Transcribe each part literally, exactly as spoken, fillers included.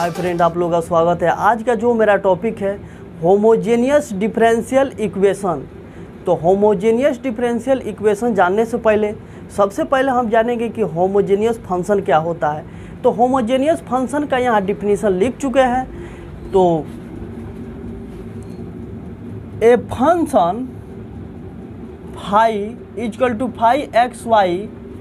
Hi friend, आप लोगों का स्वागत है। आज का जो मेरा टॉपिक है होमोजेनियस डिफरेंशियल इक्वेशन। तो होमोजेनियस डिफरेंशियल इक्वेशन जानने से पहले सबसे पहले हम जानेंगे कि होमोजेनियस फंक्शन क्या होता है। तो होमोजेनियस फंक्शन का यहाँ डिफिनीशन लिख चुके हैं। तो a function phi is equal to phi x y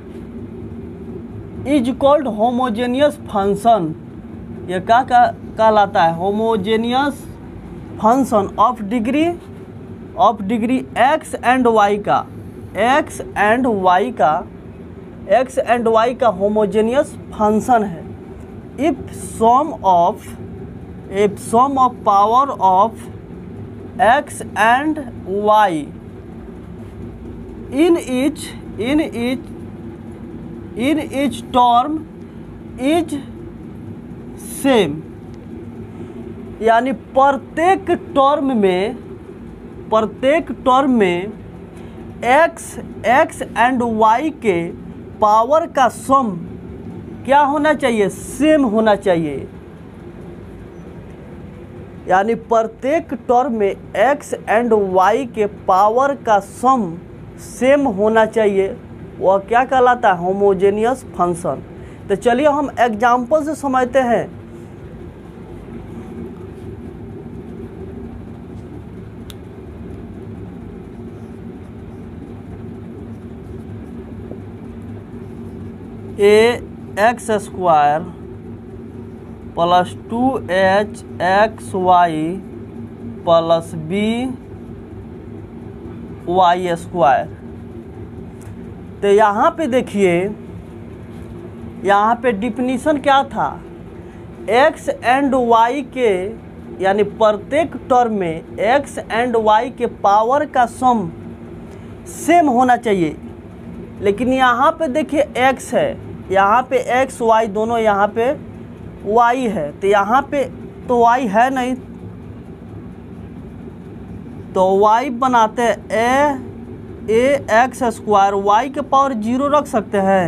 is called homogeneous function. ये क्या कहलाता है? Homogeneous function of degree of degree x and y का एक्स एंड वाई का एक्स एंड वाई का होमोजेनियस फंक्शन है if sum of if sum of power of x and y in each in each in each term is same. यानी प्रत्येक term में प्रत्येक term में x x and y के power का sum क्या होना चाहिए? सेम होना चाहिए। यानी प्रत्येक टर्म में x एंड y के पावर का सम सेम होना चाहिए। वह क्या कहलाता है? Homogeneous function. तो चलिए हम एग्जाम्पल से समझते हैं। A x square plus two h x y plus b y square. तो यहाँ पे देखिए, यहाँ पे डिफिनीशन क्या था? x एंड y के यानी प्रत्येक टर्म में x एंड y के पावर का सम सेम होना चाहिए। लेकिन यहाँ पे देखिए x है, यहाँ पे x y दोनों यहाँ पे y है। तो यहाँ पे तो y है नहीं, तो y बनाते हैं a a x square y के पावर जीरो रख सकते हैं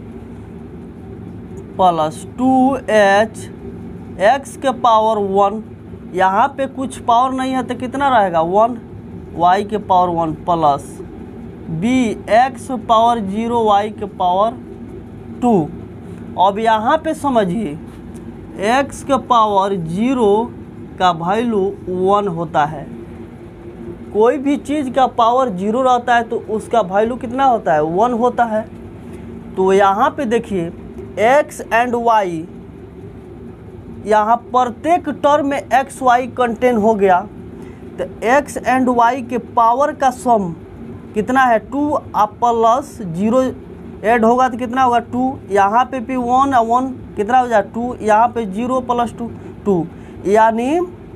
प्लस टू एच एक्स के पावर वन। यहाँ पे कुछ पावर नहीं है तो कितना रहेगा? वन। वाई के power one plus b x power zero y के पावर टू। अब यहाँ पे समझिए, एक्स के पावर जीरो का वैल्यू वन होता है। कोई भी चीज़ का पावर जीरो रहता है तो उसका वैल्यू कितना होता है? वन होता है। तो यहाँ पे देखिए x एंड y, यहाँ प्रत्येक टर्म में x y कंटेन हो गया। तो x एंड y के पावर का सम कितना है? टू। आप प्लस जीरो ऐड होगा तो कितना होगा? टू। यहाँ पे भी वन और वन कितना हो जाए? टू। यहाँ पे जीरो प्लस टू टू। यानी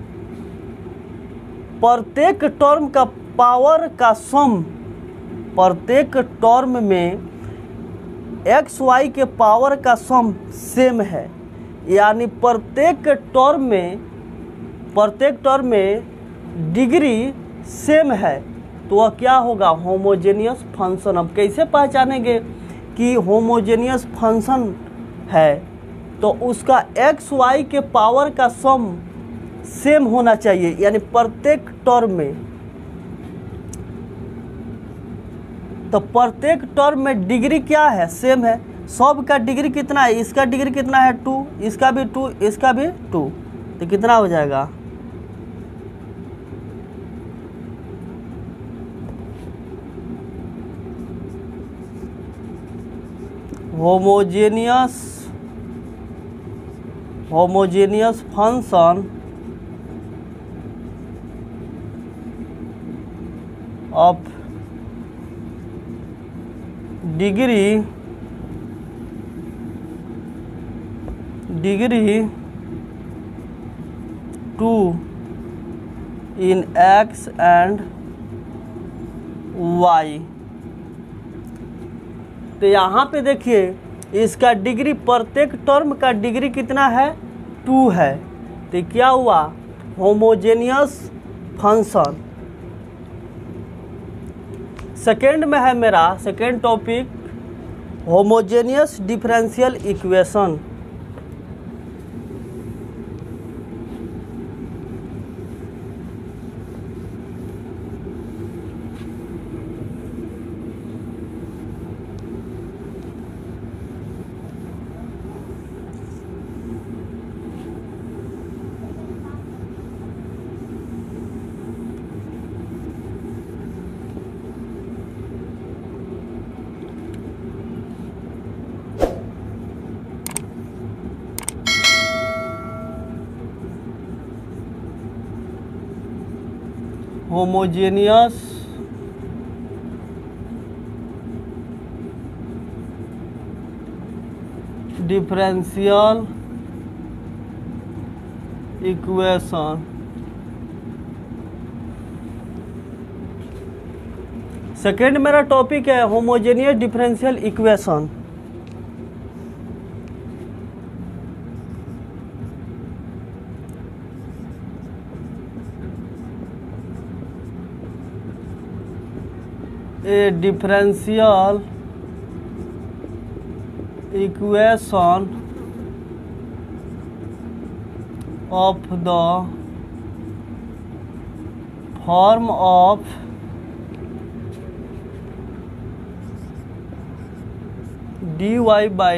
प्रत्येक टर्म का पावर का सम प्रत्येक टर्म में एक्स वाई के पावर का सम सेम है। यानी प्रत्येक टर्म में प्रत्येक टर्म में डिग्री सेम है। तो वह क्या होगा? Homogeneous function. अब कैसे पहचानेंगे कि होमोजेनियस फंक्शन है? तो उसका एक्स वाई के पावर का सम सेम होना चाहिए। यानी प्रत्येक टर्म में तो प्रत्येक टर्म में डिग्री क्या है? सेम है। सब का डिग्री कितना है? इसका डिग्री कितना है? टू। इसका भी टू, इसका भी टू। तो कितना हो जाएगा? Homogeneous homogeneous function of degree degree two in x and y. तो यहाँ पे देखिए, इसका डिग्री प्रत्येक टर्म का डिग्री कितना है? टू है। तो क्या हुआ? Homogeneous function. सेकेंड में है मेरा second topic homogeneous differential equation. Homogeneous differential equation. Second मेरा टॉपिक है homogeneous differential equation. A differential equation of the form of dy by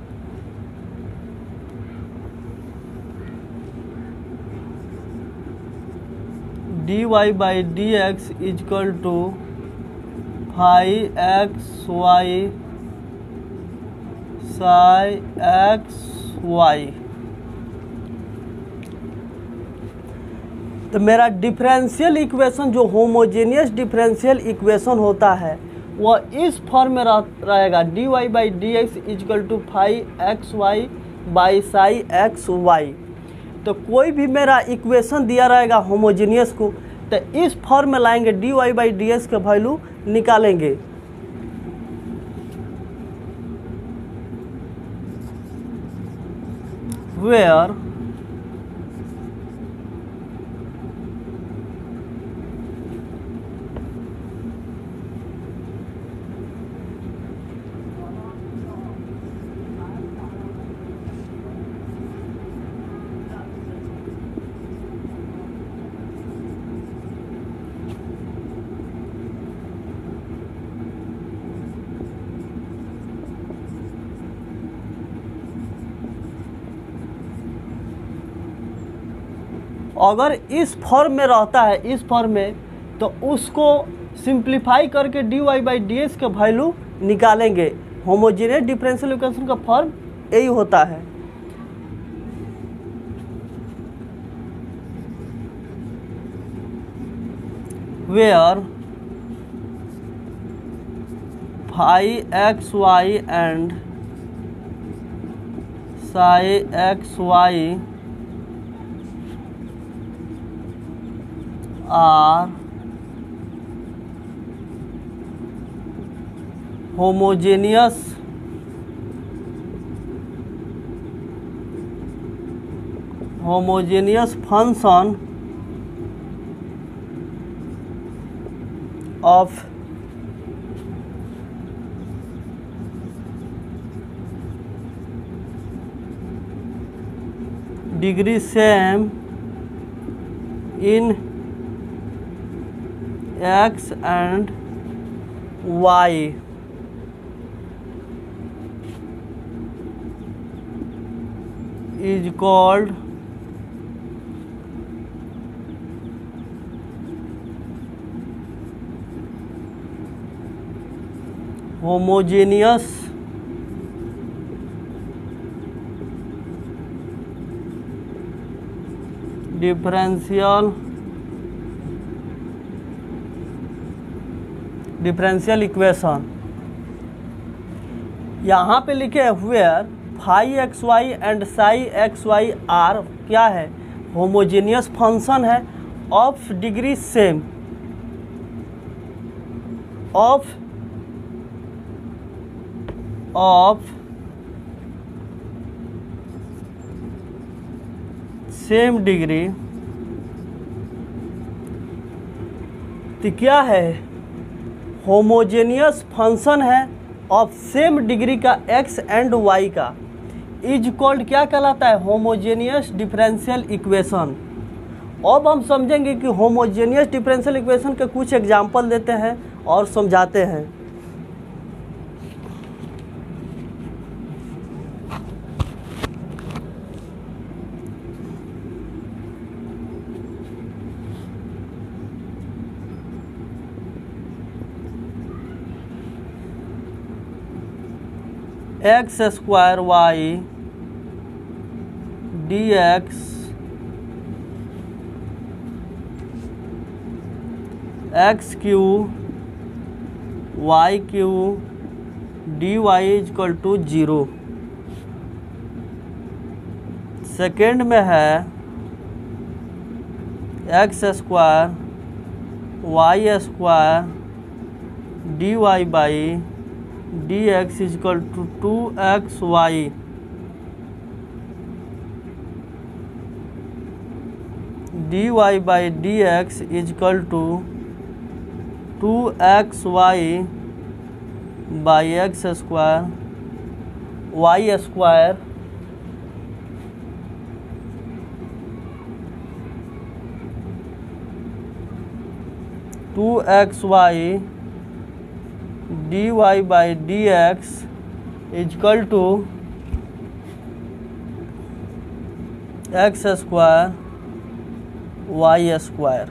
dy by dx is equal to phi x y psi x y। तो मेरा differential equation जो homogeneous differential equation होता है वह इस form में रहेगा d y by d x is equal to five x y by psi x y. तो कोई भी मेरा इक्वेशन दिया रहेगा होमोजेनियस को तो इस फॉर्म में लाएंगे, d y by d x का वैल्यू निकालेंगे। वेयर अगर इस फॉर्म में रहता है, इस फॉर्म में, तो उसको सिंप्लीफाई करके d y by d x का वैल्यू निकालेंगे। होमोजेनियस डिफरेंशियल इक्वेशन का फॉर्म यही होता है। Where phi x y and psi x y are homogeneous homogeneous function of degree same in x and y। is called homogeneous differential differential equation. यहाँ पे लिखे हुए phi x y and psi x y are क्या है, homogeneous function है of degree same of of same degree. तो क्या है, होमोजेनियस फंक्शन है ऑफ सेम डिग्री का एक्स एंड वाई का, इज कॉल्ड क्या कहलाता है, होमोजेनियस डिफरेंशियल इक्वेशन। अब हम समझेंगे कि होमोजेनियस डिफरेंशियल इक्वेशन के कुछ एग्जांपल देते हैं और समझाते हैं। X square y d x x Q y Q d y is equal to zero. Second में है x square y square d y by d x is equal to two x y. D y by d x is equal to two x y by x square y square two x y d y by d x is equal to x square y square.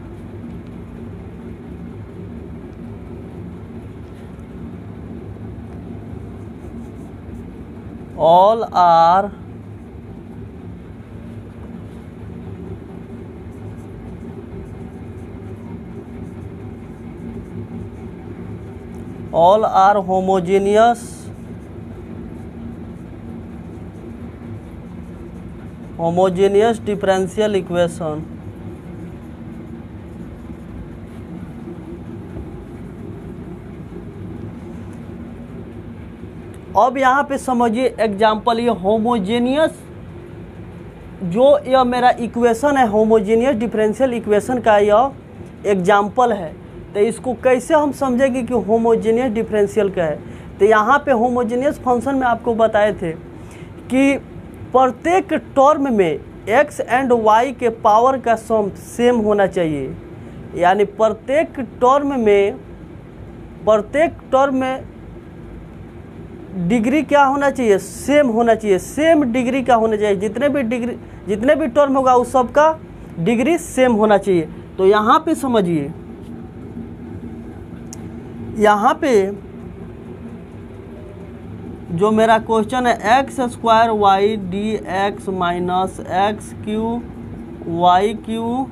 All are all are homogeneous homogeneous differential equation। अब यहाँ पे समझिए example, ये homogeneous जो यह मेरा equation है, homogeneous differential equation का यह एग्जाम्पल है। तो इसको कैसे हम समझेंगे कि होमोजेनियस डिफरेंशियल का है। तो यहाँ पे होमोजेनियस फंक्शन में आपको बताए थे कि प्रत्येक टर्म में x एंड y के पावर का सम सेम होना चाहिए। यानी प्रत्येक टर्म में प्रत्येक टर्म में डिग्री क्या होना चाहिए, सेम होना चाहिए, सेम डिग्री का होना चाहिए। जितने भी डिग्री जितने भी टर्म होगा उस सब का डिग्री सेम होना चाहिए। तो यहाँ पे समझिए, यहाँ पे जो मेरा क्वेश्चन है x square y d x minus x Q y Q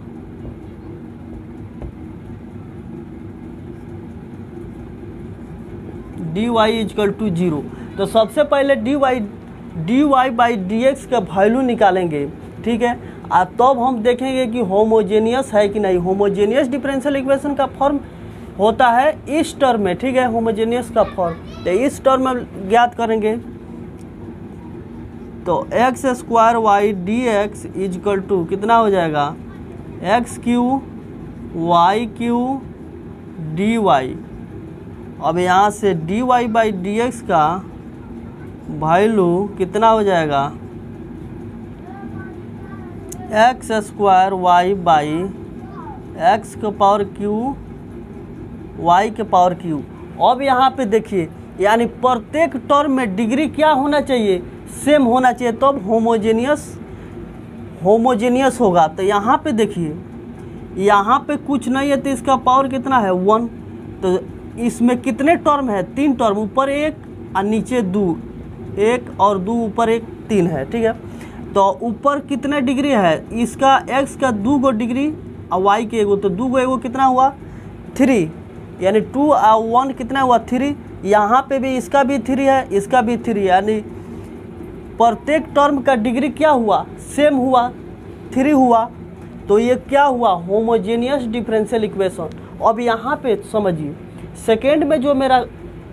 d y is equal to zero. तो सबसे पहले d y d y by d x का वैल्यू निकालेंगे, ठीक है। और तब तो हम देखेंगे कि होमोजेनियस है कि नहीं। होमोजेनियस डिफरेंशियल इक्वेशन का फॉर्म होता है इस टर्म में, ठीक है, होमोजेनियस का फॉर्म। तो इस टर्म में ज्ञात करेंगे तो x square y d x is equal to कितना हो जाएगा, x Q y Q d y. अब यहाँ से d y by d x का वैल्यू कितना हो जाएगा, x square y by x के पावर क्यू वाई के पावर क्यू। अब यहाँ पे देखिए, यानी प्रत्येक टर्म में डिग्री क्या होना चाहिए, सेम होना चाहिए, तब तो होमोजेनियस होमोजेनियस होगा। तो यहाँ पे देखिए, यहाँ पे कुछ नहीं है तो इसका पावर कितना है, वन। तो इसमें कितने टर्म है, तीन टर्म, ऊपर एक और नीचे दो, एक और दो ऊपर एक, तीन है, ठीक है। तो ऊपर कितने डिग्री है, इसका एक्स का दो गो डिग्री और वाई के एगो, तो दो गो एगो कितना हुआ, थ्री, यानी टू और वन कितना हुआ, थ्री। यहाँ पे भी इसका भी थ्री है, इसका भी थ्री, यानी प्रत्येक टर्म का डिग्री क्या हुआ, सेम हुआ, थ्री हुआ। तो ये क्या हुआ, होमोजेनियस डिफरेंशियल इक्वेशन। अब यहाँ पे समझिए, सेकेंड में जो मेरा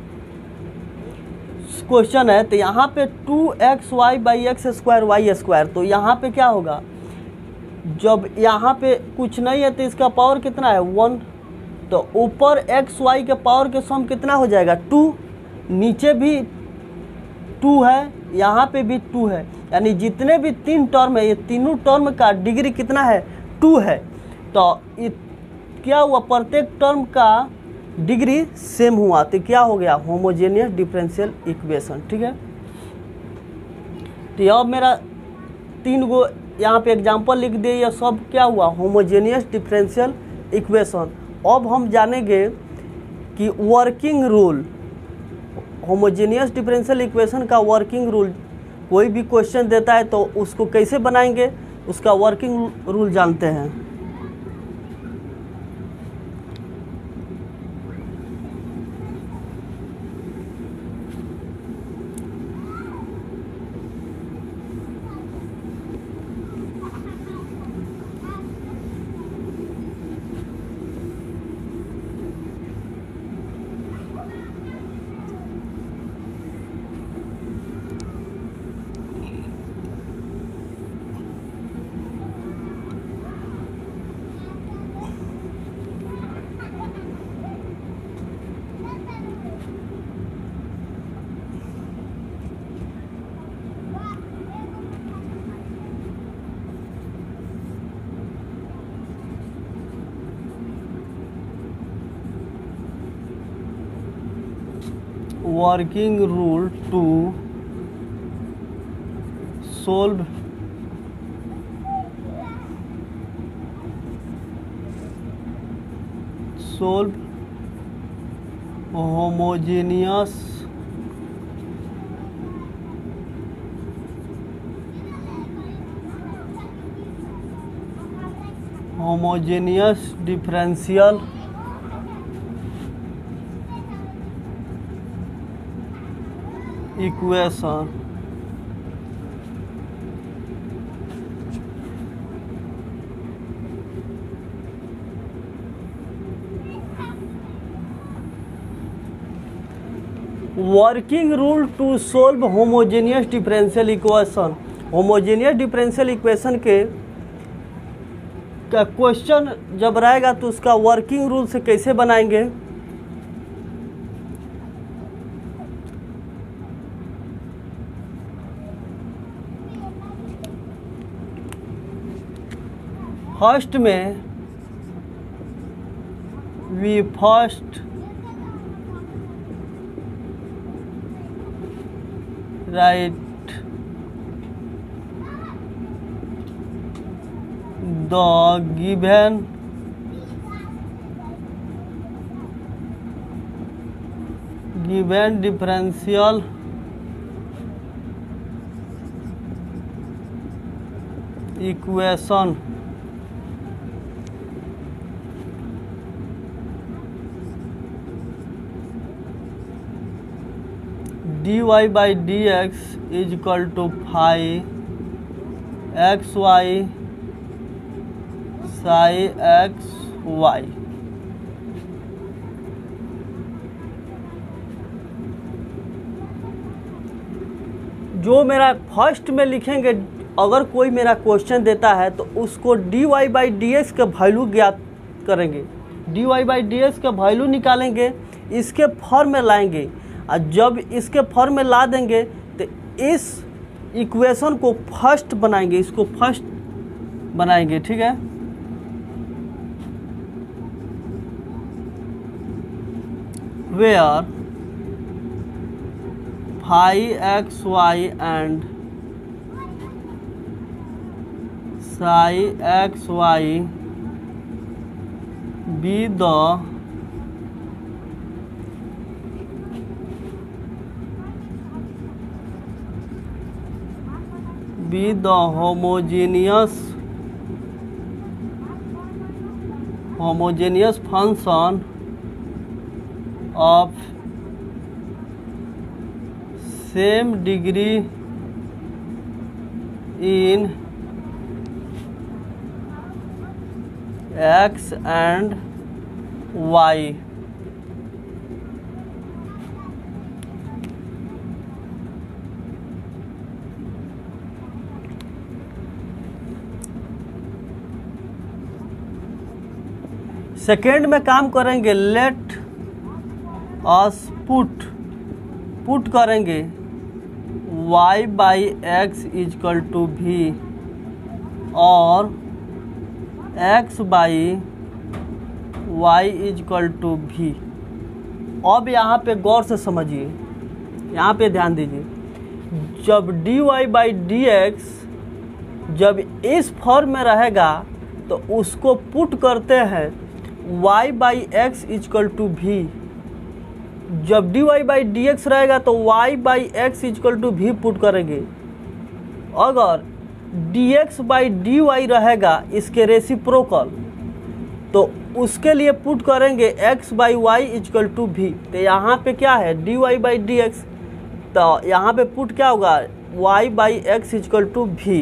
क्वेश्चन है, तो यहाँ पे two x y by x square y square. तो यहाँ पे क्या होगा, जब यहाँ पे कुछ नहीं है तो इसका पावर कितना है, वन। तो ऊपर एक्स वाई के पावर के सम कितना हो जाएगा, टू। नीचे भी टू है, यहाँ पे भी टू है, यानी जितने भी तीन टर्म है, ये तीनों टर्म का डिग्री कितना है, टू है। तो क्या हुआ, प्रत्येक टर्म का डिग्री सेम हुआ, तो क्या हो गया, होमोजेनियस डिफरेंशियल इक्वेशन, ठीक है। तो अब मेरा तीन गो यहाँ पे एग्जांपल लिख दिए, ये सब क्या हुआ, होमोजेनियस डिफरेंशियल इक्वेशन। अब हम जानेंगे कि working rule, homogeneous differential equation का वर्किंग रूल। कोई भी क्वेश्चन देता है तो उसको कैसे बनाएंगे, उसका वर्किंग रूल जानते हैं। Working rule to solve solve homogeneous homogeneous differential equation. Working rule to solve homogeneous differential equation. Homogeneous differential equation के का क्वेश्चन जब रहेगा तो उसका वर्किंग रूल से कैसे बनाएंगे। फर्स्ट में we first write the given given differential equation. D y by d x is equal to five x y psi x y. जो मेरा फर्स्ट में लिखेंगे, अगर कोई मेरा क्वेश्चन देता है तो उसको d y by d x का वैल्यू ज्ञात करेंगे। D y by d x का वैल्यू निकालेंगे, इसके फॉर्म में लाएंगे, और जब इसके फॉर्म में ला देंगे तो इस इक्वेशन को फर्स्ट बनाएंगे, इसको फर्स्ट बनाएंगे। ठीक है, where phi x y and psi x y be the be the homogeneous homogeneous function of same degree in x and y। Second में काम करेंगे, लेट अस पुट पुट करेंगे y by x is equal to v और x by y is equal to v. अब यहाँ पे गौर से समझिए, यहाँ पे ध्यान दीजिए, जब d y by d x जब इस फॉर्म में रहेगा तो उसको पुट करते हैं y by x is equal to v. जब d y by d x रहेगा तो y by x is equal to v put करेंगे। अगर dx बाई डी वाई रहेगा इसके रेसिप्रोकल तो उसके लिए पुट करेंगे x by y is equal to v. तो यहाँ पे क्या है, d y by d x, तो यहाँ पे पुट क्या होगा, y by x is equal to v.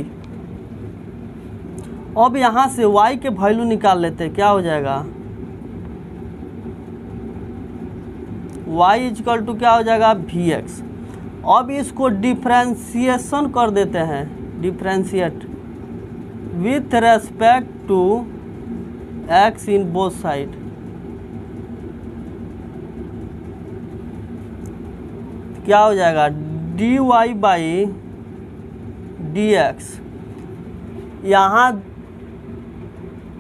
अब यहाँ से y के वैल्यू निकाल लेते हैं, क्या हो जाएगा, y इजकल टू क्या हो जाएगा, भी एक्स। अब इसको डिफ्रेंशिएशन कर देते हैं, differentiate with respect to x in both side. क्या हो जाएगा, d y by d x. यहाँ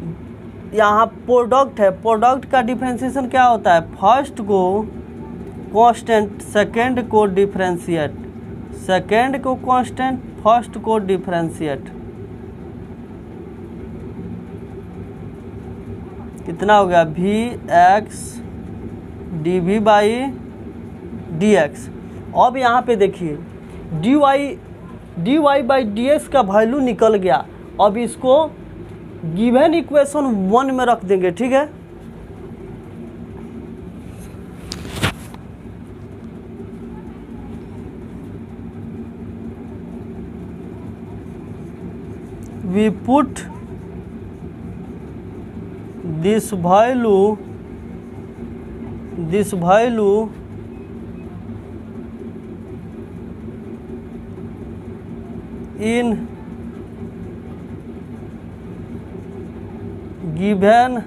यहाँ प्रोडक्ट है, प्रोडक्ट का डिफ्रेंशिएशन क्या होता है, फर्स्ट को कांस्टेंट सेकंड को डिफरेंशिएट, सेकंड को कांस्टेंट, फर्स्ट को डिफरेंशिएट, कितना हो गया v x d v by d x. अब यहाँ पे देखिए d y d y by d x का वैल्यू निकल गया। अब इसको गिवन इक्वेशन वन में रख देंगे, ठीक है। we put this value this value in given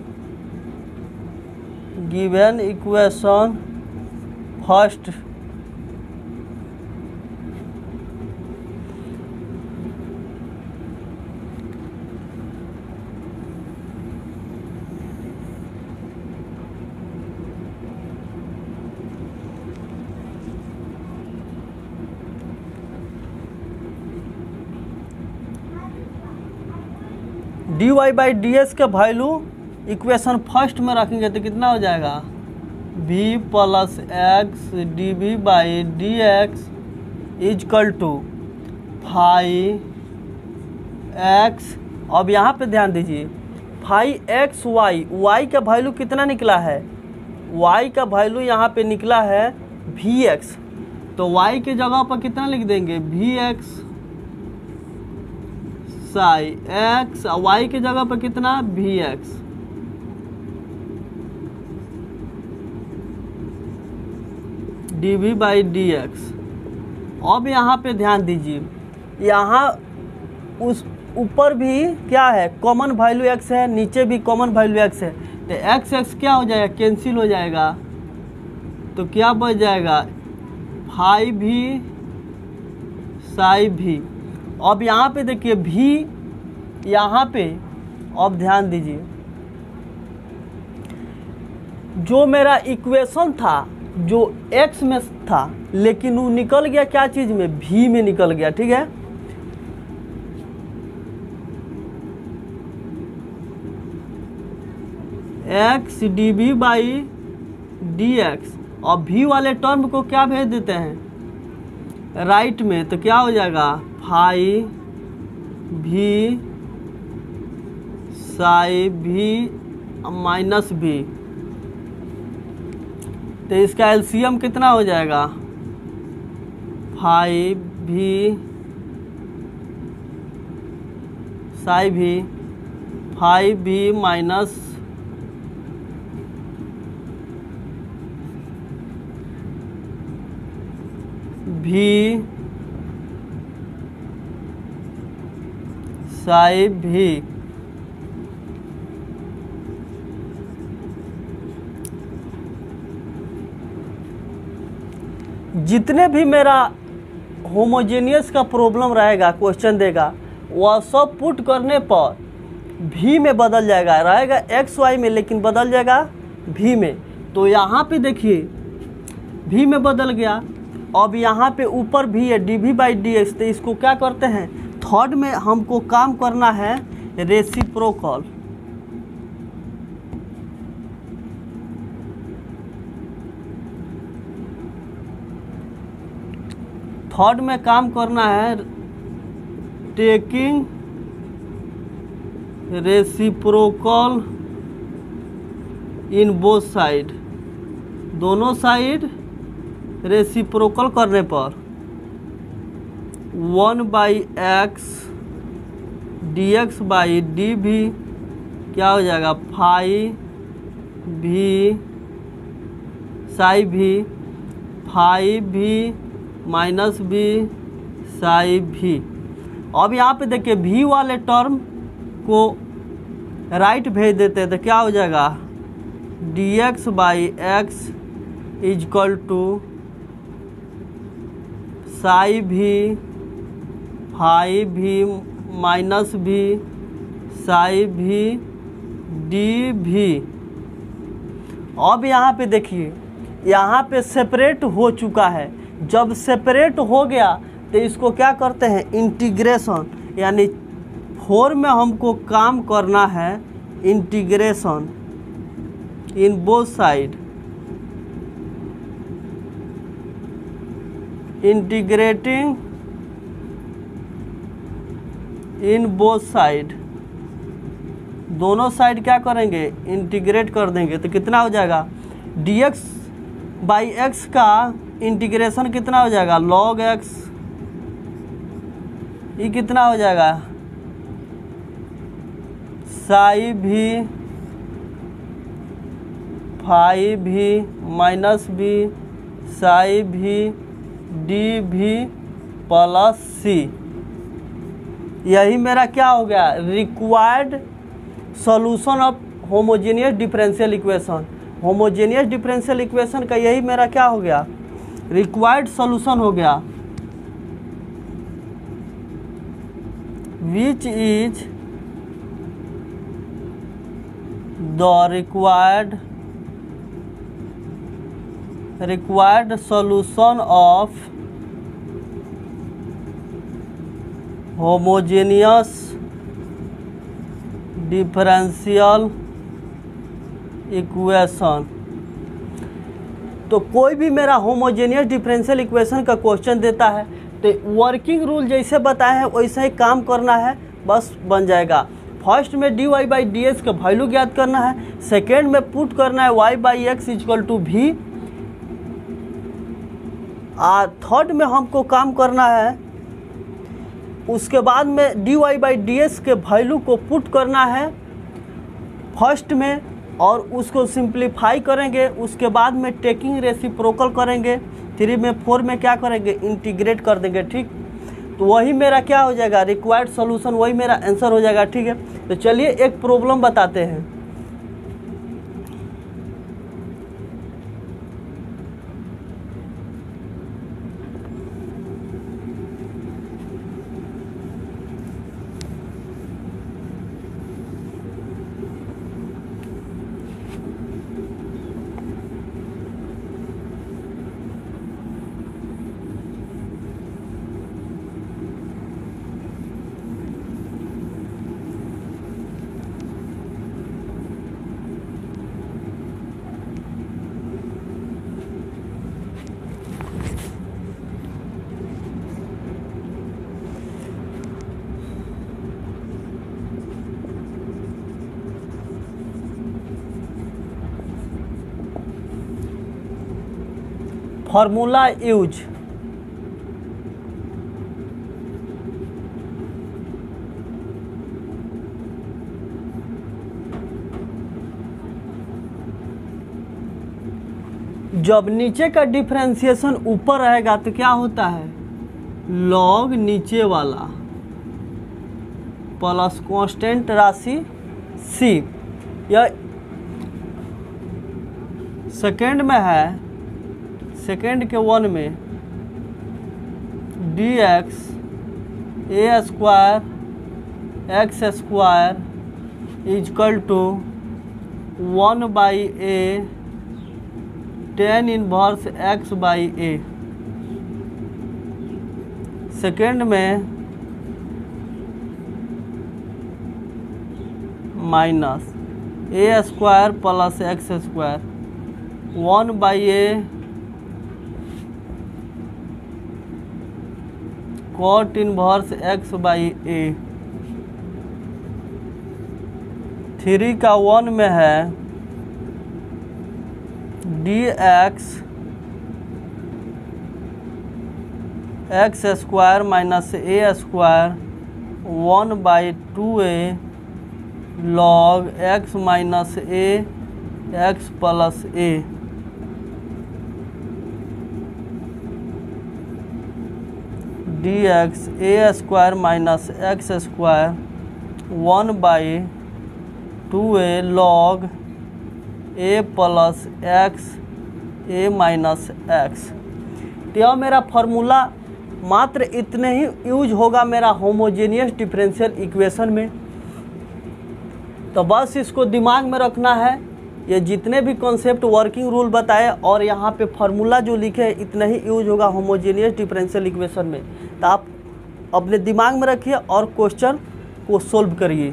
given equation first d y by d S का वैल्यू इक्वेशन फर्स्ट में रखेंगे तो कितना हो जाएगा v plus x d v by d x is equal to five x. अब यहाँ पे ध्यान दीजिए फाइव एक्स वाई, वाई का वैल्यू कितना निकला है, y का वैल्यू यहाँ पे निकला है वी एक्स, तो y के जगह पर कितना लिख देंगे वी एक्स साई एक्स, वाई के जगह पर कितना v x. D v by d x. अब यहाँ पे ध्यान दीजिए यहाँ उस ऊपर भी क्या है कॉमन वैल्यू एक्स है, नीचे भी कॉमन वैल्यू एक्स है, तो एक्स एक्स क्या हो जाएगा कैंसिल हो जाएगा, तो क्या बच जाएगा फाइव भी साई भी। अब यहाँ पे देखिए भी यहाँ पे अब ध्यान दीजिए जो मेरा इक्वेशन था जो x में था लेकिन वो निकल गया क्या चीज में v में निकल गया, ठीक है। x d v by d x और v वाले टर्म को क्या भेज देते हैं राइट में, तो क्या हो जाएगा फाइव भी साई भी माइनस भी, तो इसका एलसीएम कितना हो जाएगा फाइव भी साई भी फाइव भी माइनस भी साई भी। जितने भी मेरा होमोजेनियस का प्रॉब्लम रहेगा क्वेश्चन देगा वह सब पुट करने पर भी में बदल जाएगा, रहेगा एक्स वाई में लेकिन बदल जाएगा भी में। तो यहाँ पे देखिए भी में बदल गया। अब यहाँ पे ऊपर भी है d v by d x, तो इसको क्या करते हैं थर्ड में हमको काम करना है रेसिप्रोकल। थर्ड में काम करना है taking reciprocal in both side, दोनों साइड रेसिप्रोकल करने पर one by x d x by d v क्या हो जाएगा फाइव भी साई भी फाइव भी माइनस भी साई भी। अब यहाँ पे देखिए भी वाले टर्म को राइट भेज देते हैं तो क्या हो जाएगा d x by x is equal to साई भी फाइव भी माइनस भी साई भी डी भी। अब यहाँ पे देखिए यहाँ पे सेपरेट हो चुका है। जब सेपरेट हो गया तो इसको क्या करते हैं, इंटीग्रेशन, यानी फोर में हमको काम करना है integration in both side, integrating in both side, दोनों साइड क्या करेंगे, इंटीग्रेट कर देंगे। तो कितना हो जाएगा, dx बाई एक्स का इंटीग्रेशन कितना हो जाएगा, log x, ये कितना हो जाएगा, साई भी फाई भी माइनस भी साई भी डी भी प्लस सी। यही मेरा क्या हो गया, required solution of homogeneous differential equation. Homogeneous differential equation का यही मेरा क्या हो गया, रिक्वायर्ड सॉल्यूशन हो गया, which is the required required solution of homogeneous differential equation. तो कोई भी मेरा होमोजेनियस डिफरेंशियल इक्वेशन का क्वेश्चन देता है तो वर्किंग रूल जैसे बताए हैं वैसे ही काम करना है, बस बन जाएगा। फर्स्ट में d y by d S का वैल्यू ज्ञात करना है, सेकेंड में पुट करना है y by x is equal to v, आ थर्ड में हमको काम करना है, उसके बाद में d y by d x के वैल्यू को पुट करना है फर्स्ट में और उसको सिंप्लीफाई करेंगे, उसके बाद में टेकिंग रेसिप्रोकल करेंगे, थ्री में फोर में क्या करेंगे, इंटीग्रेट कर देंगे। ठीक, तो वही मेरा क्या हो जाएगा, रिक्वायर्ड सॉल्यूशन, वही मेरा आंसर हो जाएगा। ठीक है, तो चलिए एक प्रॉब्लम बताते हैं। फॉर्मूला यूज, जब नीचे का डिफरेंशिएशन ऊपर रहेगा तो क्या होता है, लॉग नीचे वाला प्लस कांस्टेंट राशि सी। यह सेकेंड में है, सेकेंड के वन में d x a square x square is equal to one by a tan inverse x by a. Second में minus a square plus x square one by a cot inverse x by a. Three का one में है d x x square minus a square one by two a log x minus a x plus a. D x a square minus x square one by two a log a plus x a minus x. तो यह मेरा formula मात्र इतने ही use होगा मेरा homogeneous differential equation में। तो बस इसको दिमाग में रखना है, ये जितने भी कॉन्सेप्ट वर्किंग रूल बताए और यहाँ पे फार्मूला जो लिखे हैं इतना ही यूज होगा होमोजेनियस डिफरेंशियल इक्वेशन में। तो आप अपने दिमाग में रखिए और क्वेश्चन को सोल्व करिए।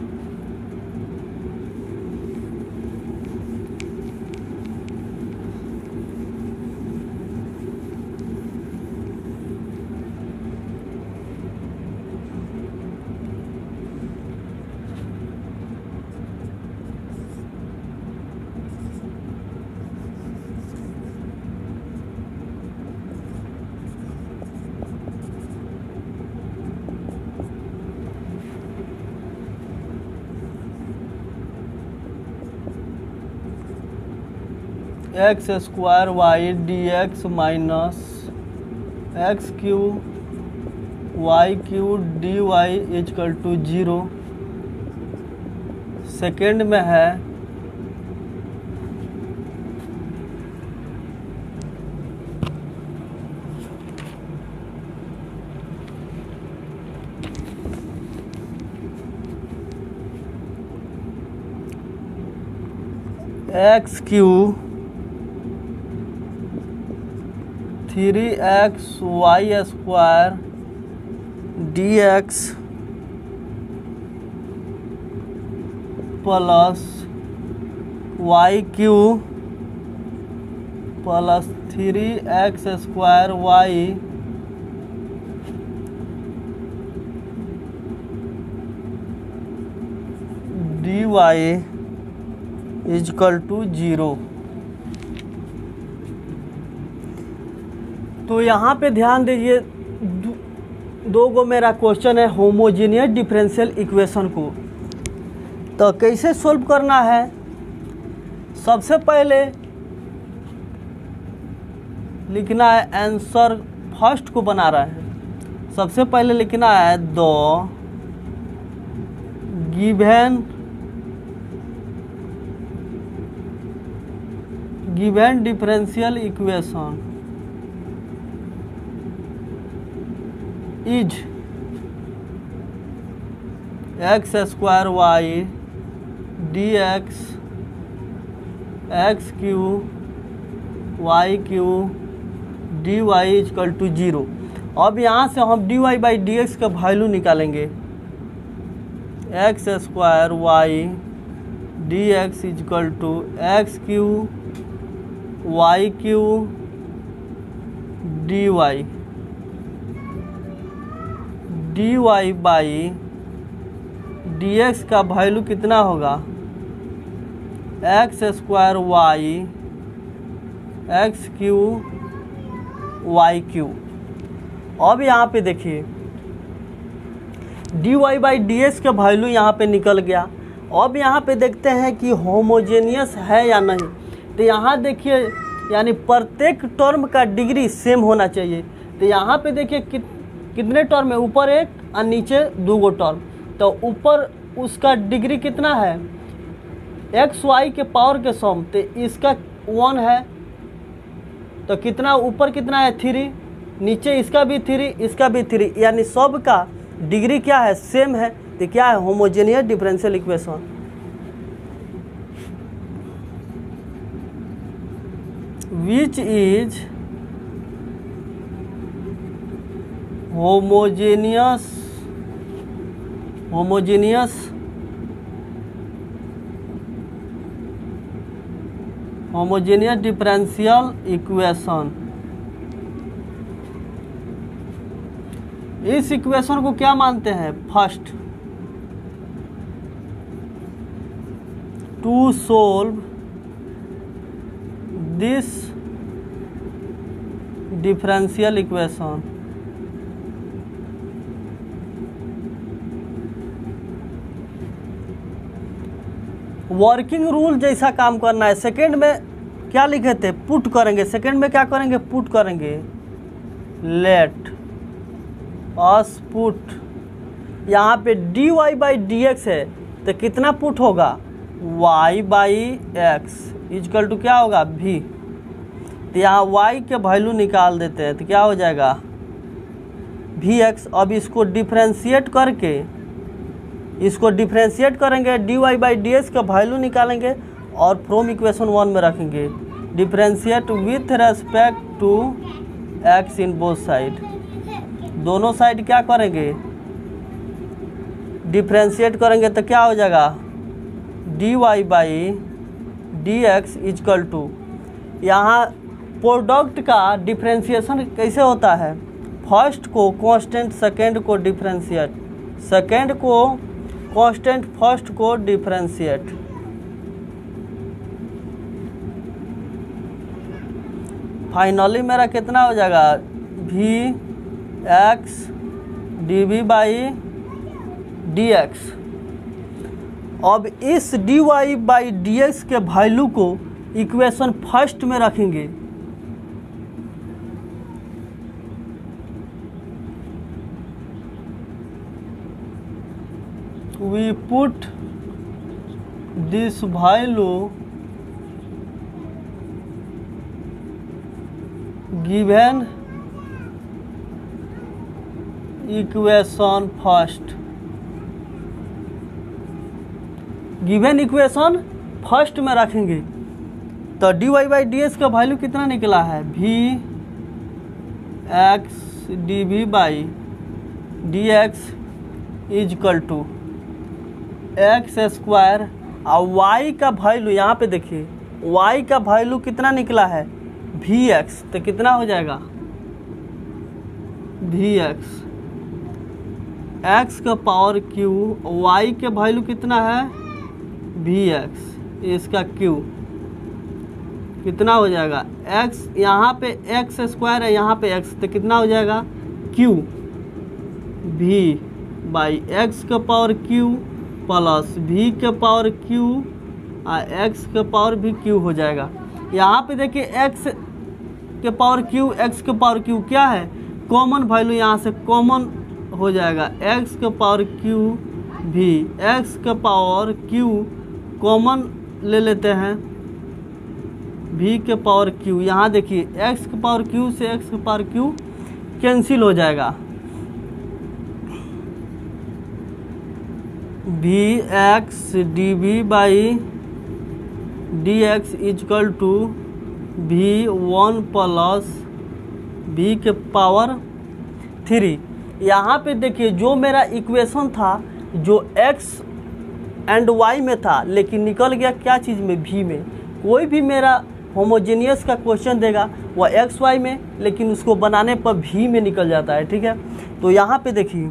X square y d x minus x Q y Q d y is equal to zero. Second में है x q three x y square d x plus y q plus three x square y d y is equal to zero. तो यहाँ पे ध्यान दीजिए, दो गो मेरा question है होमोजेनियस डिफरेंशियल इक्वेशन को। तो कैसे सॉल्व करना है, सबसे पहले लिखना है आंसर फर्स्ट को बना रहा है। सबसे पहले लिखना है दो given given differential equation is x square y d x x Q y Q d y is equal to zero. अब यहाँ से हम d y by d x का वैल्यू निकालेंगे। X square y d x is equal to x Q y Q d y d y by d x का value कितना होगा, x square y x Q y q. अब यहाँ पे देखिए d y by d x का value यहाँ पे निकल गया। अब यहाँ पे देखते हैं कि होमोजेनियस है या नहीं। तो यहाँ देखिए यानी प्रत्येक टर्म का डिग्री सेम होना चाहिए। तो यहाँ पे देखिए कि कितने टर्म है, ऊपर एक और नीचे दो गो टर्म। तो ऊपर उसका डिग्री कितना है, एक्स वाई के पावर के सम, तो इसका वन है। तो कितना ऊपर कितना है, थ्री, नीचे इसका भी थ्री, इसका भी थ्री, यानी सब का डिग्री क्या है, सेम है। तो क्या है, homogeneous differential equation. Which is homogeneous homogeneous homogeneous differential equation. इस इक्वेशन को क्या मानते हैं, first to solve this differential equation working rule जैसा काम करना है। सेकंड में क्या लिखे थे, पुट करेंगे। सेकंड में क्या करेंगे, पुट करेंगे। लेट अस पुट, यहाँ पे d y by d x है तो कितना पुट होगा, y by x is equal to क्या होगा, भी। तो यहाँ वाई के वैल्यू निकाल देते हैं तो क्या हो जाएगा, भी एक्स। अब इसको डिफ्रेंशिएट करके इसको डिफ्रेंशिएट करेंगे, d y by d x का वैल्यू निकालेंगे और फ्रॉम इक्वेशन वन में रखेंगे। Differentiate with respect to x in both side, दोनों साइड क्या करेंगे, डिफ्रेंशिएट करेंगे तो क्या हो जाएगा, d y by d x is equal to, यहाँ प्रोडक्ट का डिफ्रेंशिएशन कैसे होता है, फर्स्ट को कांस्टेंट, सेकंड को डिफ्रेंशिएट, सेकंड को कांस्टेंट, फर्स्ट को डिफ्रेंशिएट। फाइनली मेरा कितना हो जाएगा, भी x d v by d x. अब इस d y by d x के वैल्यू को इक्वेशन फर्स्ट में रखेंगे। We put this value given equation first, given equation first में रखेंगे। तो d y by d x का वैल्यू कितना निकला है, v x d v by d x is equal to x square, और वाई का वैल्यू यहाँ पे देखिए, वाई का वैल्यू कितना निकला है, भी एक्स, तो कितना हो जाएगा, भी एक्स एक्स का पावर क्यू, वाई के वैल्यू कितना है, भी एक्स, इसका क्यू कितना हो जाएगा, एक्स, यहाँ पे एक्स स्क्वायर है, यहाँ पे एक्स, तो कितना हो जाएगा, क्यू भी बाई एक्स का पावर क्यू प्लस भी के पावर क्यू और एक्स का पावर भी क्यू हो जाएगा। यहाँ पे देखिए एक्स के पावर क्यू, एक्स के पावर क्यू क्या है, कॉमन वैल्यू यहाँ से कॉमन हो जाएगा, एक्स के पावर क्यू भी, एक्स का पावर क्यू कॉमन ले लेते हैं, भी के पावर क्यू, यहाँ देखिए एक्स के पावर क्यू से एक्स के पावर क्यू कैंसिल हो जाएगा, भी x d v by d x is equal to v one plus v के पावर थ्री। यहाँ पे देखिए जो मेरा इक्वेशन था जो x एंड y में था, लेकिन निकल गया क्या चीज़ में, v में। कोई भी मेरा होमोजेनियस का क्वेश्चन देगा वह एक्स वाई में, लेकिन उसको बनाने पर v में निकल जाता है, ठीक है। तो यहाँ पे देखिए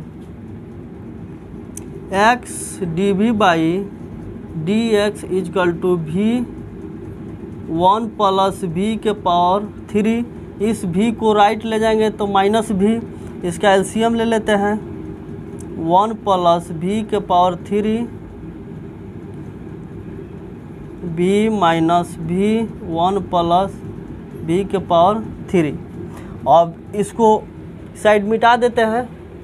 x d v by d x is equal to v one plus v के पावर थ्री, इस भी को राइट ले जाएंगे तो माइनस भी, इसका एलसीएम ले लेते हैं, वन प्लस भी के power three b minus v one plus b के पावर थ्री। अब इसको साइड मिटा देते हैं,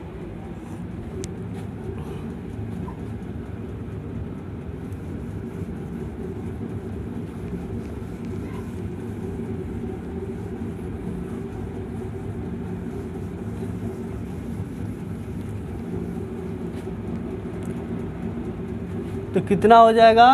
तो कितना हो जाएगा,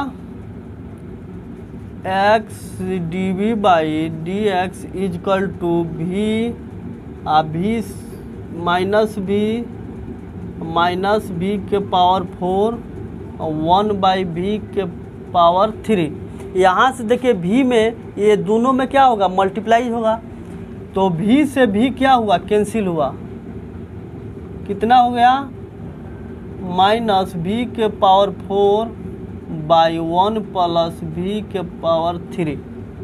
x d v by d x is equal to v आ भी माइनस भी माइनस भी के power four one by v के पावर थ्री। यहाँ से देखिए भी में ये दोनों में क्या होगा, मल्टीप्लाई होगा, तो भी से भी क्या हुआ, कैंसिल हुआ, कितना हो गया, माइनस भी के power four by one plus v के power three.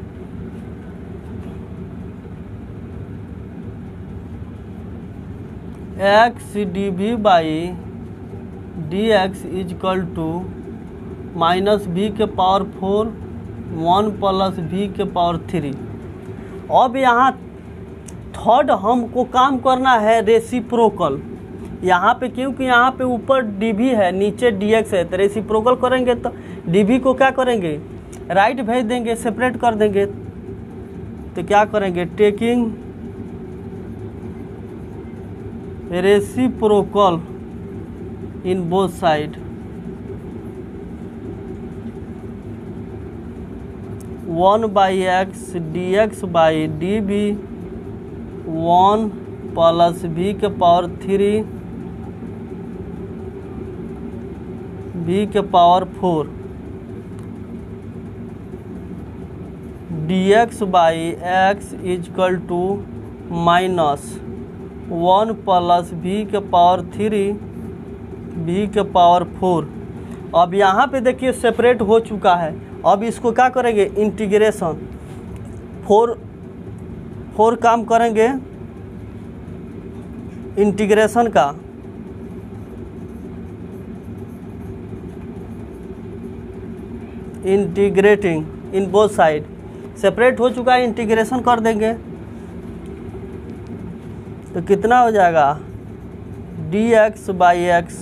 X d v by d x is equal to minus v के power four one plus v के पावर थ्री। अब यहाँ थर्ड हमको काम करना है रेसिप्रोकल, यहाँ पे क्योंकि यहाँ पे ऊपर डी भी है नीचे डी एक्स है, तो रेसिप्रोकल करेंगे तो डी भी को क्या करेंगे, राइट भेज देंगे, सेपरेट कर देंगे। तो क्या करेंगे, taking reciprocal in both side, one by x d x by d b one plus v के पावर थ्री भी के power four d x by x is equal to minus one plus v के power three भी के power four. अब यहाँ पे देखिए सेपरेट हो चुका है। अब इसको क्या करेंगे, इंटीग्रेशन फोर फोर काम करेंगे इंटीग्रेशन का। Integrating in both side, separate हो चुका है, इंटीग्रेशन कर देंगे तो कितना हो जाएगा, d x by x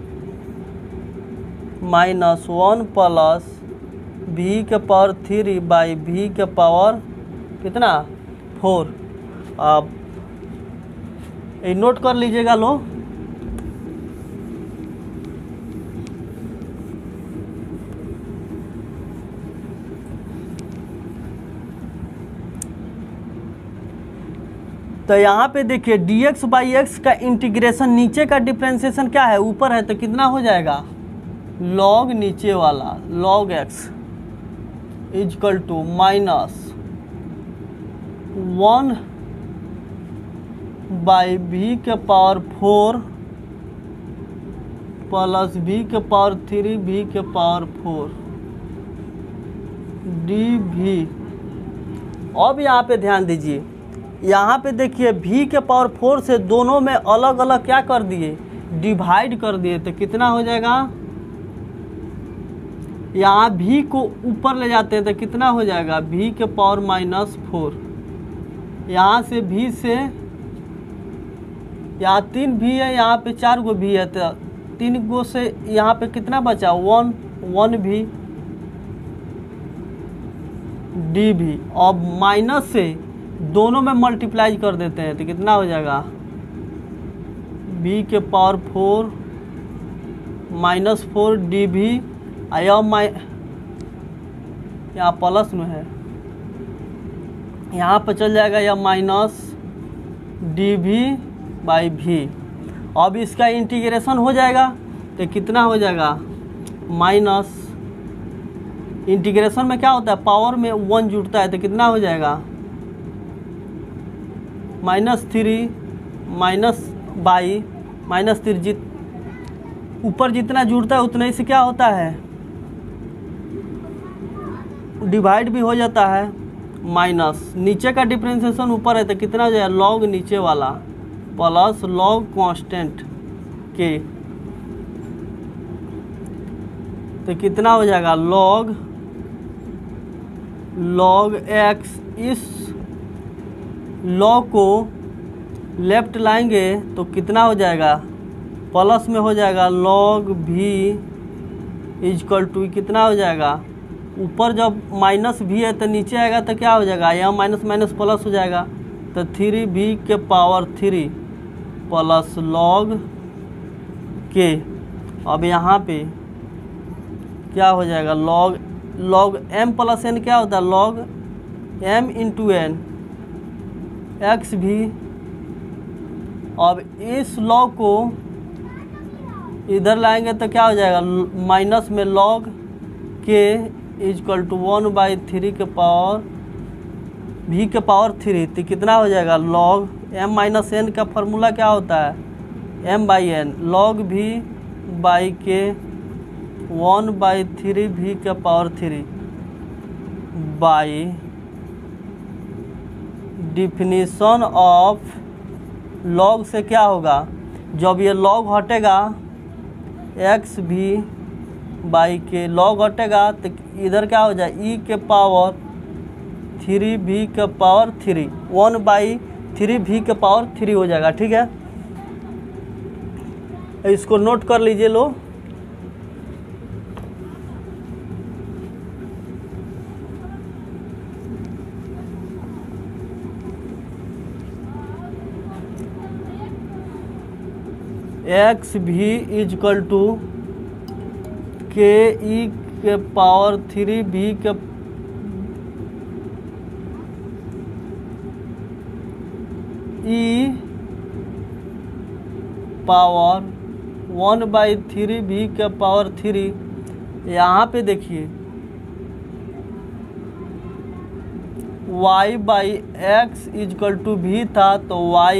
minus one plus v के पावर थ्री बाई भी के पावर कितना फोर। अब ये नोट कर लीजिएगा लो। तो यहाँ पे देखिए डी एक्स बाई एक्स का इंटीग्रेशन, नीचे का डिफ्रेंसिएशन क्या है, ऊपर है, तो कितना हो जाएगा, लॉग नीचे वाला log x is equal to minus one by v के पावर फोर प्लस भी के पावर थ्री भी के पावर फोर डी भी। अब यहाँ पे ध्यान दीजिए, यहाँ पे देखिए भी के पावर फोर से दोनों में अलग अलग क्या कर दिए, डिवाइड कर दिए, तो कितना हो जाएगा, यहाँ भी को ऊपर ले जाते हैं तो कितना हो जाएगा, भी के पावर माइनस फोर। यहाँ से भी से यहाँ तीन भी है, यहाँ पे चार गो भी है, तो तीन गो से यहाँ पे कितना बचा, वन वन भी डी भी। अब माइनस से दोनों में मल्टीप्लाई कर देते हैं तो कितना हो जाएगा, बी के power four minus four d v. आया माइ यहाँ प्लस में है, यहाँ पर चल जाएगा या माइनस डी भी बाई भी। अब इसका इंटीग्रेशन हो जाएगा तो कितना हो जाएगा, माइनस इंटीग्रेशन में क्या होता है, पावर में वन जुड़ता है तो कितना हो जाएगा, minus three minus by minus three, जित ऊपर जितना जुड़ता है उतना ही से क्या होता है, डिवाइड भी हो जाता है। माइनस नीचे का डिफरेंशिएशन ऊपर है तो कितना हो जाएगा, लॉग नीचे वाला प्लस लॉग कांस्टेंट के, तो कितना हो जाएगा, लॉग लॉग एक्स। इस लॉग को लेफ्ट लाएंगे तो कितना हो जाएगा, प्लस में हो जाएगा लॉग भी इजकल टू कितना हो जाएगा, ऊपर जब माइनस भी है तो नीचे आएगा तो क्या हो जाएगा, यहाँ माइनस माइनस प्लस हो जाएगा, तो थ्री भी के पावर थ्री प्लस लॉग के। अब यहाँ पे क्या हो जाएगा, log log m plus n क्या होता है, log m into n x v. अब इस लॉग को इधर लाएंगे तो क्या हो जाएगा, माइनस में लॉग के is equal to one by three के पावर भी के पावर थ्री, तो कितना हो जाएगा, लॉग एम माइनस एन का फॉर्मूला क्या होता है, m by n, log v by के वन बाई थ्री भी के power three by definition of log से क्या होगा, जब ये लॉग हटेगा एक्स भी बाई के, लॉग हटेगा तो इधर क्या हो जाए, ई के पावर थ्री भी के power three, one by three भी के पावर थ्री हो जाएगा। ठीक है, इसको नोट कर लीजिए लो। एक्स भी इजकल टू के ई के पावर थ्री भी के e power one by three v के पावर थ्री। यहाँ पे देखिए y by x is equal to भी था, तो y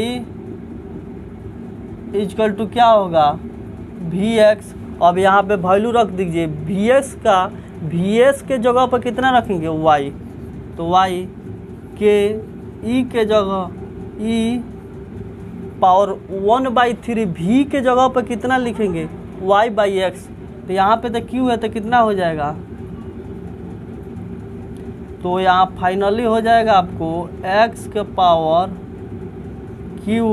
इजकल टू क्या होगा वी एक्स। अब यहाँ पे वैल्यू रख दीजिए वी एक्स का, वी एस के जगह पर कितना रखेंगे y, तो y के e के जगह e power one by three v के जगह पर कितना लिखेंगे y बाई एक्स। तो यहाँ पे तो q है तो कितना हो जाएगा, तो यहाँ फाइनली हो जाएगा आपको x के power q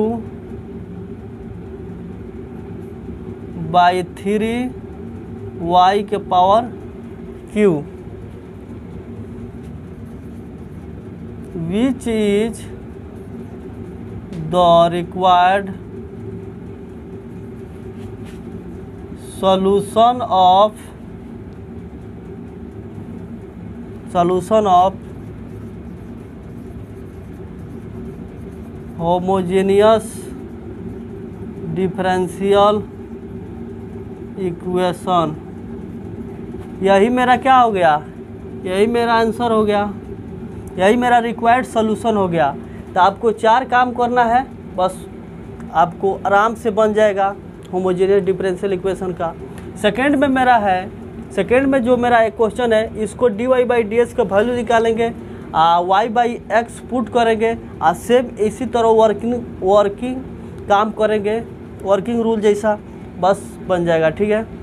by three y के power q, which is the required solution of solution of homogeneous differential equation। यही मेरा क्या हो गया, यही मेरा आंसर हो गया, यही मेरा रिक्वायर्ड सॉल्यूशन हो गया। तो आपको चार काम करना है, बस आपको आराम से बन जाएगा होमोजेनियस डिफरेंशियल इक्वेशन का। सेकंड में मेरा है, सेकंड में जो मेरा एक क्वेश्चन है, इसको d y by d S का वैल्यू निकालेंगे, वाई बाई एक्स पुट करेंगे, और सेम इसी तरह वर्किंग वर्किंग काम करेंगे, वर्किंग रूल जैसा, बस बन जाएगा। ठीक है।